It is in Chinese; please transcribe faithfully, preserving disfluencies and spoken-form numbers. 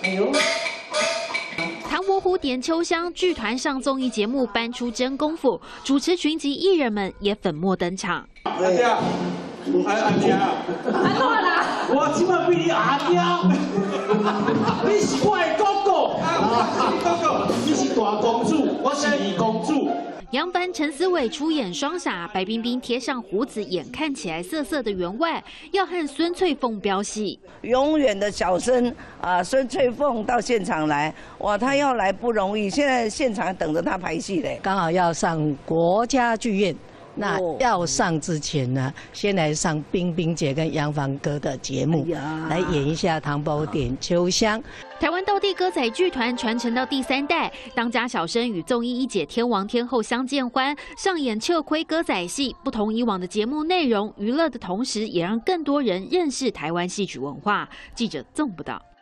哎呦。 唐伯虎点秋香剧团上综艺节目搬出真功夫，主持群及艺人们也粉墨登场。 阿爹，阿阿爹啊， 安怎啦？ 我即摆比你阿爹，你是我的哥哥，你哥哥，你是大公主，我是二公主。 杨凡、陈思伟出演双傻，白冰冰贴上胡子，眼看起来涩涩的员外，要和孙翠凤飙戏。 永远的小生啊，孙翠凤到现场来，哇，她要来不容易，现在现场等着她排戏嘞。 刚好要上国家剧院，那要上之前呢，先来上冰冰姐跟杨凡哥的节目，来演一下《唐伯虎点秋香》。 台湾道地歌仔剧团传承到第三代，当家小生与综艺一姐天王天后相见欢，上演秋葵歌仔戏。不同以往的节目内容，娱乐的同时，也让更多人认识台湾戏曲文化。记者纵不到。